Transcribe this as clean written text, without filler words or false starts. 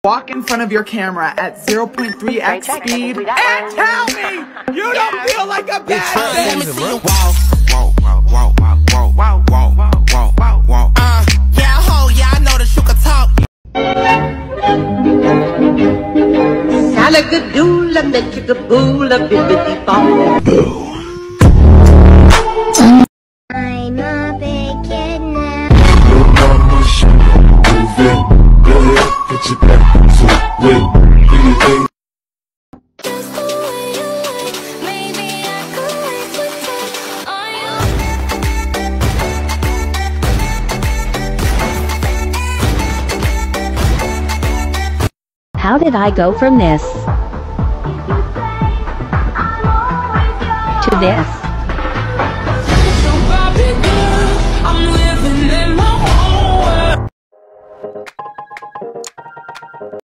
Walk in front of your camera at 0.3x speed and tell me you don't feel like a bad bitch. Let me see you walk. Yeah, ho, yeah, I know that you can talk. Salagadoola, mechicaboola, bibbidi-bop. I'm a big kid now. Get your back to it. Do your thing. Just the way you like. Maybe I could wait to take on How did I go from this to this?